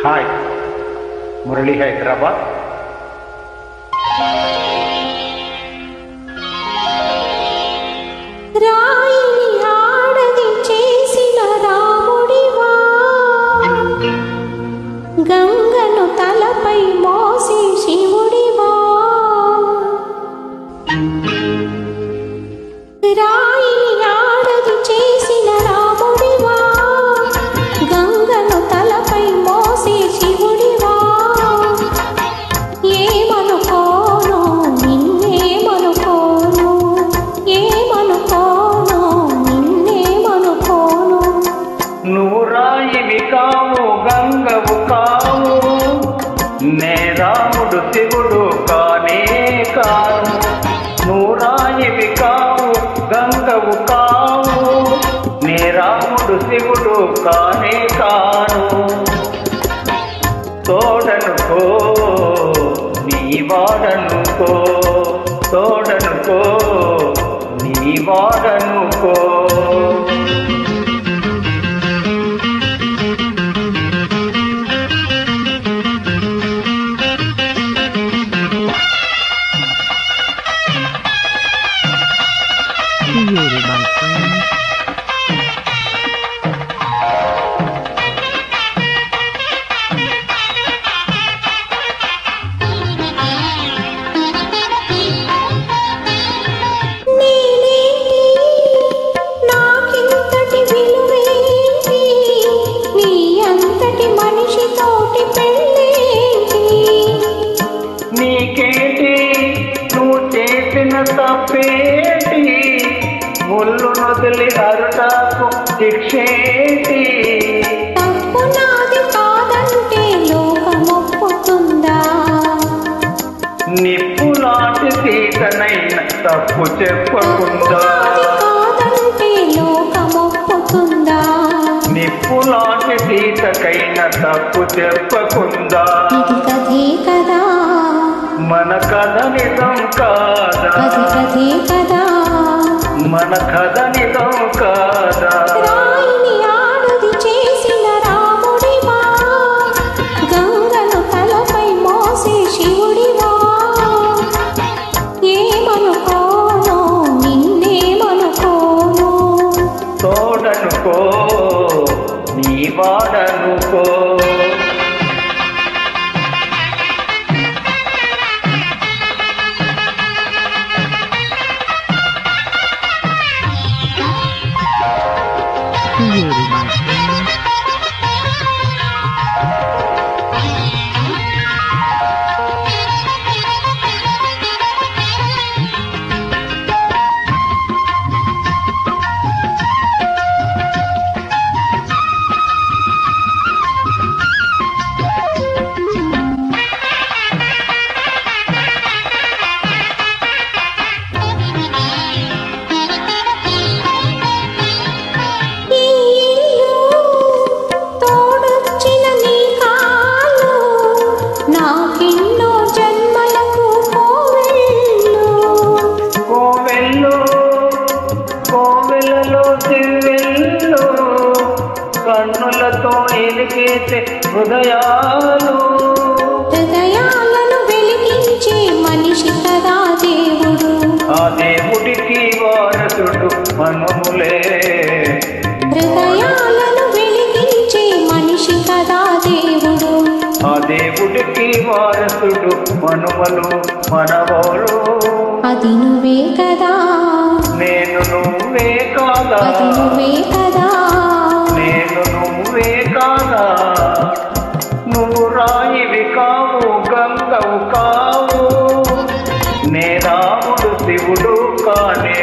हाय मुरली हैदराबाद। రాయిని ఆడది చేసిన రాముడివా, గంగను తలపై మోసి శివుడివా. రాయిని ఆడది చేసిన రాముడివా, గంగను తలపై మోసి శివుడివా. ఏమనుకోను నిన్నేమనుకోను, ఏమనుకోను నిన్నేమనుకోను. నువ్వు రాయివి కావు గంగవు కావు, నే రాముడు శివుడు కానే కాను. నువ్వు రాయివి కావు గంగవు కావు, నే రాముడు శివుడు కానే కాను. తోడనుకో నీ వాడనుకో, తోడనుకో నీ వాడనుకో. Created by friends. నాకింతటి విలువేంటి, నీ అంతటి మనిషితోటి పెళ్ళేంటి. నీకేంటి నువ్వు చేసిన తప్పేంటి, ముళ్ళు నొదిలి అరుటాకు శిక్షేంటి. తప్పు నాది కాదంటే లోకమొప్పుతుందా, నిప్పు లాంటి సీతనైన తప్పు చెప్పకుండా, కాదంటే లోకమొప్పుతుందా. నిప్పు లాంటి సీతకైన తప్పు చెప్పకుండా. ఇది కథే కదా, మన కథ నిజం కాదా, అది కథే కదా. మన కథ నిజం కాదా. రాయిని ఆడది చేసిన రాముడివా, గంగను తలపై మోసే శివుడివా. ఏమనుకోను నిన్నేమనుకోను. తోడనుకో నీ వాడనుకో. Created by friends. ఈ ఇల్లు తోడొచ్చిన నీ కాళ్ళు, నాకెన్నో జన్మలకు కోవెళ్ళు. కోవెల్లో కోవెలలో దివ్వెల్లో, కన్నులతో ఎలిగేసే హృదయాలు. హృదయాలను వెలిగించే మనిషి కదా దేవుడు, ఆ దేవుడికి వారసుడు మనములే. హృదయాలను వెలిగించే మనిషి కదా దేవుడు. ఆ దేవుడికి వారసుడు మనుమలు మనవోలు. అది నువ్వే కదా, నేను నువ్వే కాదా, అది నువ్వే కదా. నేను నువ్వే కాదా. నువ్వు రాయివి కావు గంగవు కావు, నే రాముడు శివుడు కానే